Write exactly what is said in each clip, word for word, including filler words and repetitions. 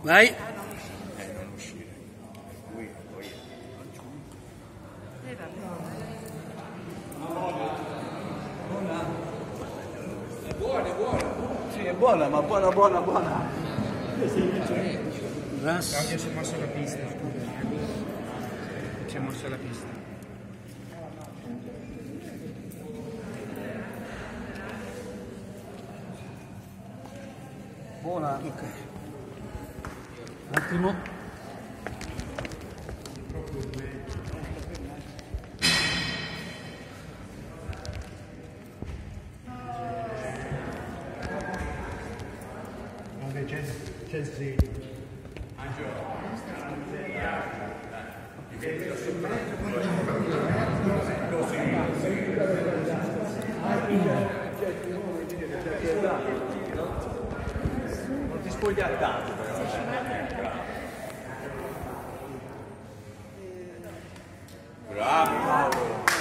Vai. Eh, non uscire. Lui, poi. È buona, è buona. Sì, è buona, ma buona, buona, buona. Ras. Claudio si è mosso la pista, scusa. Si è mosso la pista. Buona. Ok. Un attimo. C'è c'è sì. Non ti spogliare tanto però. Bravo!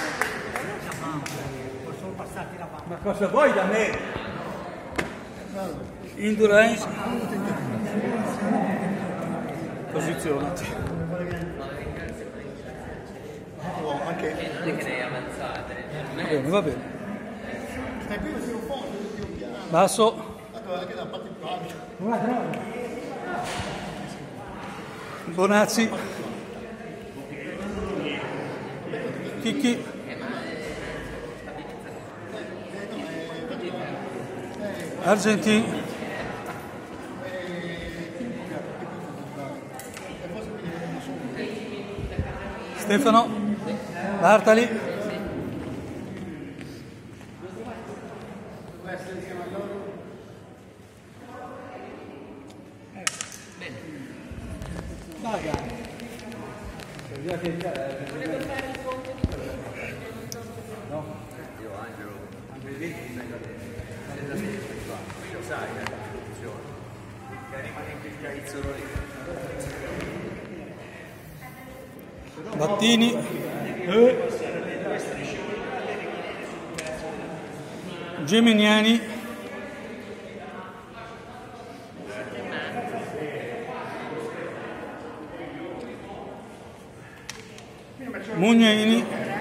Sono passati la mano. Ma cosa vuoi da me? Endurance. Posizionati. Oh, anche... Non è che lei è avanzata. Va bene, va bene. Stai qui si un po', più piano. Basso. Anche da parte di Bonazzi. Chicchi. Argentini. Stefano. Bartali. No? Io Angelo, Angelo lì mi sai qui lo sai, eh, la funzione. Che rimane in quel caizzolo lì. Battini. Eh. Geminiani. Mugnaini.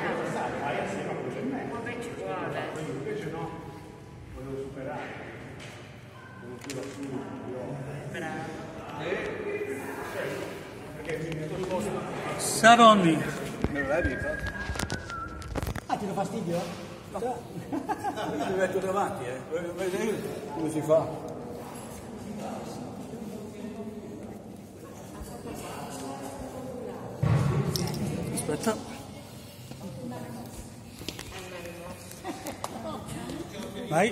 Saronni. Me lo levi? Ah, ti do fastidio? No. Mi metto davanti, eh. Vedi come si fa? Aspetta. Vai.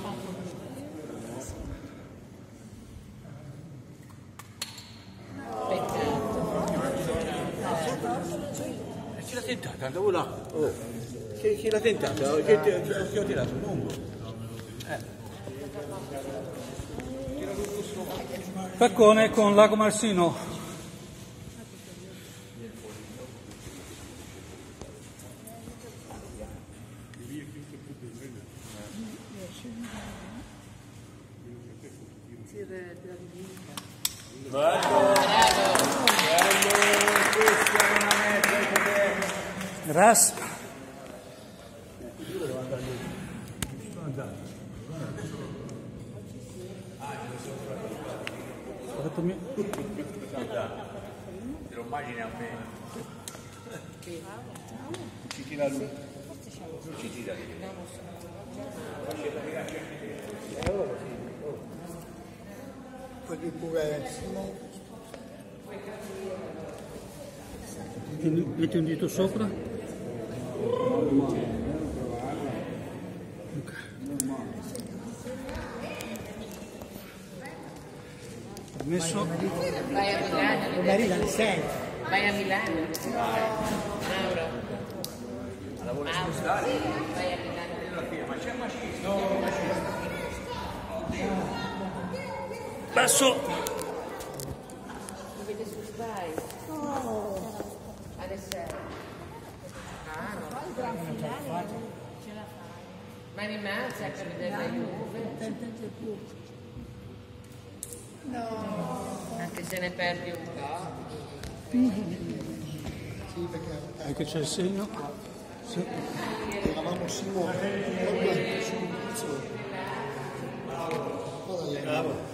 Chi l'ha tentata? Andavo là. Oh. Chi, chi l'ha tentata? Chi, chi, chi ho tirato? Lungo. Eh. Faccone con Lago Marsino. Bravo! Ras. Aspettami. Te lo immagini a me? Ci tira lui. Ci tira lui. Quelli pure. Metti un dito sopra. Ok. Messo. Vai a Milano. Magari dalle sei. Vai a Milano. Mauro. Mauro. Vai a Milano. Ma c'è un macista? No, un macista. Basso. Lo vede su Sky. Alle sei. Ah, no. Ma rimane a vedere la Juve. No. Anche Se se ne perdi un po'. Sì, perché Anche c'è il segno. Sì. eravamo solo proprio sull'inizio. Bravo.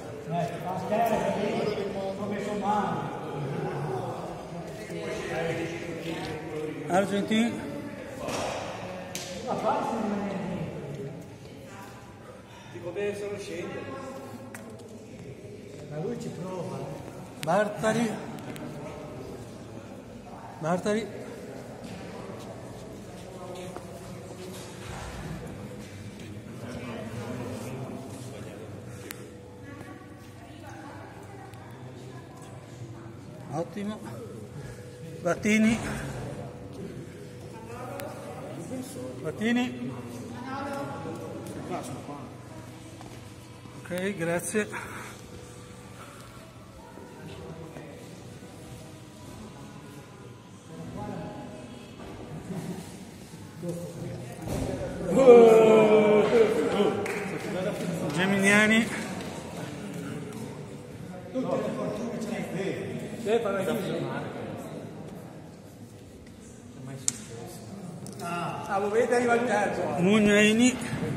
Argentina. Dico bene solo scendere. Ma lui ci prova. Bartali. Bartali. Ottimo. Battini. Battini. Ok, grazie. Geminiani. Ah, lo vede arriva il terzo. Mugnaini.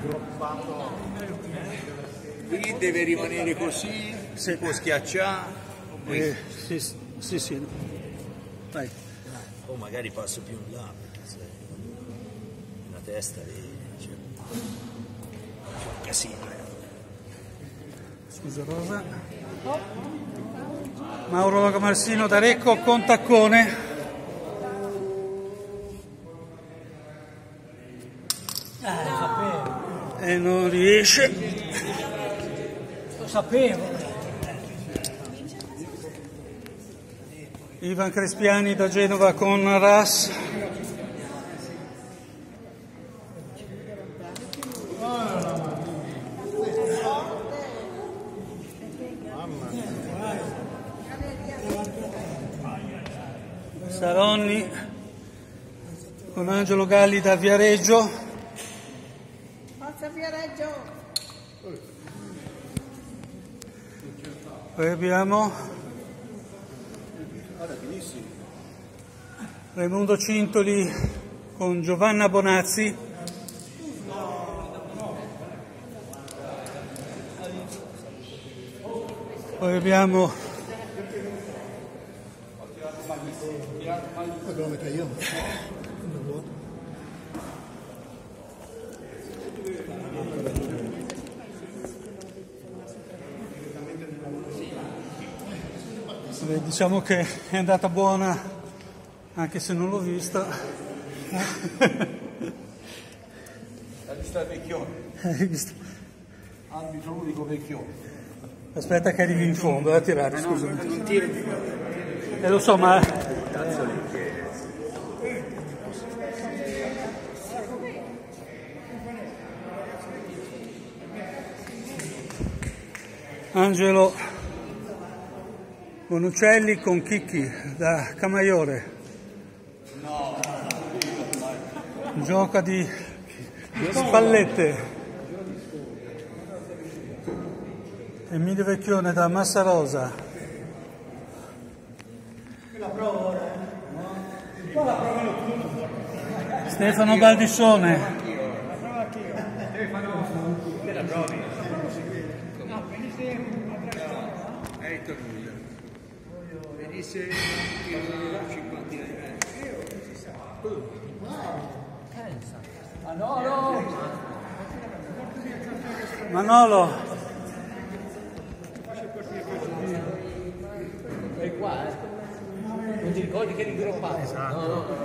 Quindi deve rimanere così, si può schiacciare. Eh, sì, sì, sì. Vai. O magari passo più in là, perché se la testa lì c'è un casino. Scusa Rosa. Mauro Logamarsino D'Arecco con taccone. Eh, lo sapevo. E non riesce. Lo sapevo. Ivan Crespiani da Genova con Ras. Saronni con Angelo Galli da Viareggio. Forza Viareggio! Poi abbiamo Raimundo Cintoli con Giovanna Bonazzi. Poi abbiamo Poi devo mettere io. Vabbè, diciamo che è andata buona anche se non l'ho vista. La vista del vecchione. Hai visto? Arbitro unico vecchione. Aspetta che arrivi in fondo a tirare, scusa. Non tiro più. Eh, lo so, ma Angelo Bonuccelli con Chicchi da Camaiore. Gioca di spallette. Emilio Vecchione da Massarosa. Stefano Baldissone. È Tornullo. Venisse cinquantina di metri. Manolo. È qua, eh? Non ti ricordi che ringroppate? Esatto. No, no,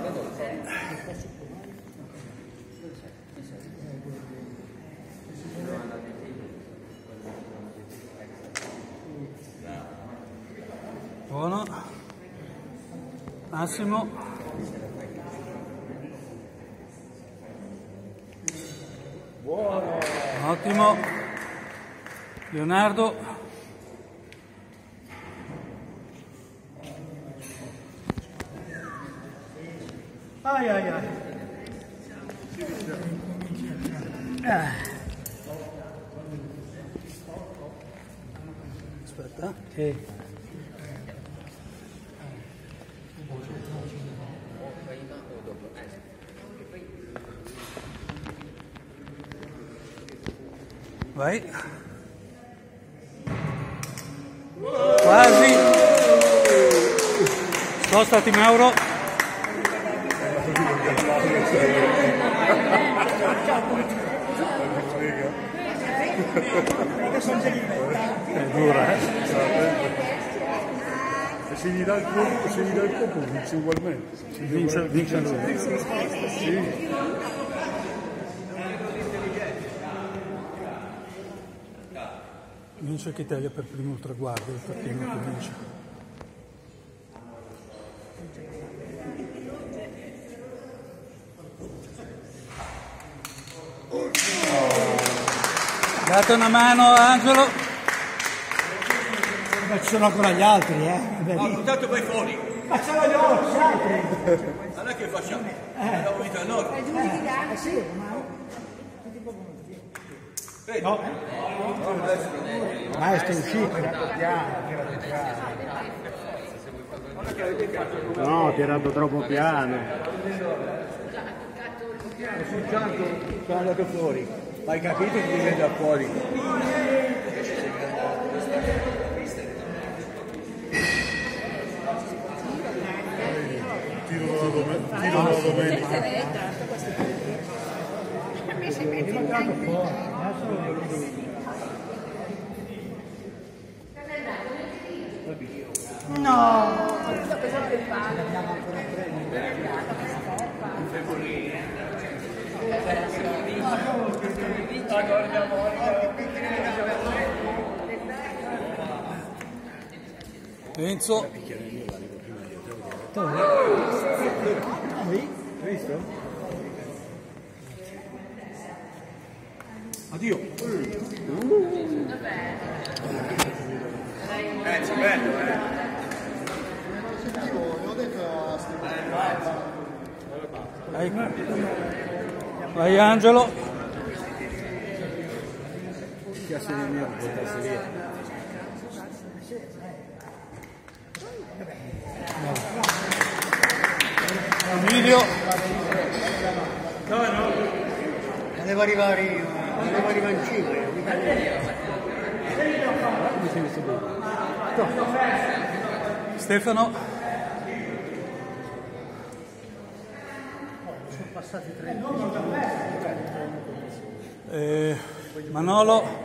Buono. Massimo. Buono. Ottimo. Leonardo. Ai ai ai. Ah. Aspetta. Sì. Vai. Quasi. Spostati Mauro. È dura, eh? E se gli dà il colpo, se gli dà il colpo vince ugualmente. Vince, vince lui. Sì. Vince chi taglia per primo il traguardo, il partino che vince. Date una mano a Angelo. Ma ci sono ancora gli altri, eh? No, intanto vai fuori. Ma ce l'ho gli altri! Allora che facciamo? Andiamo vita al nord. Eh sì, ma... No. Maestro è uscito. No, ha tirato troppo piano. Sul fianco sono andato fuori. Hai capito che viene da fuori? Tiro dalla domenica. Tiro dalla domenica. No! Enzo. Visto? Addio. Eh, c'è bello, eh. Vai, vai Angelo. Chiasse di mio, portarsi via. Emilio. No, no. Devo arrivare io, devo arrivare in cima io. Come sei messo bene? Stefano. Sono passati tre. Eh, Manolo.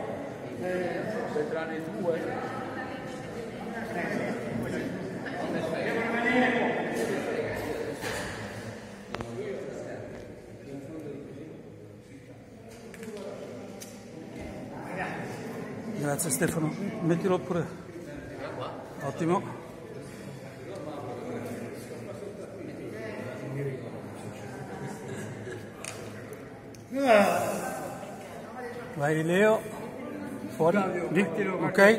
Grazie Stefano, mettilo pure. Ottimo. Vai Leo. Fuori. Lì. Ok.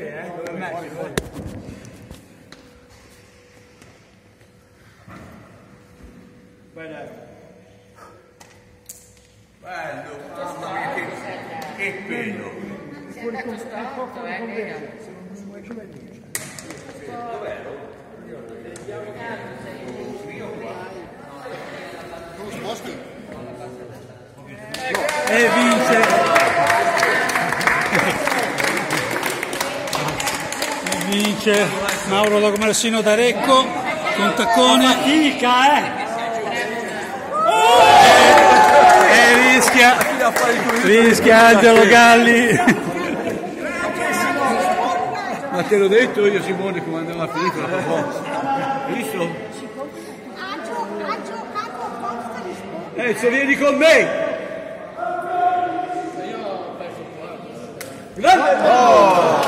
Bello, mamma mia, che, che pelo. E vince. E vince Mauro Logomarsino d'Arecco con taccone. Fatica, eh! E rischia, rischia Angelo Galli. Ma te l'ho detto io Simone come andava a finire la proposta. Hai visto? Ha giocato apposta risposta. Eh, se vieni con me! Grande! Oh!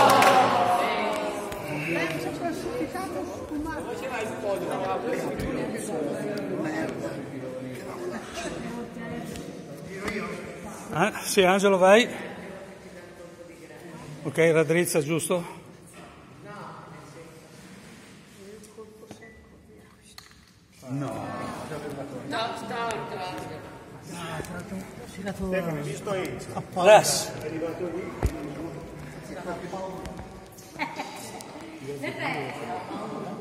Penso classificato sfumato. Ah, sì, Angelo, vai. Ok, raddrizza, giusto? No. Stefano, visto Enzo? Adesso. Ne prendo.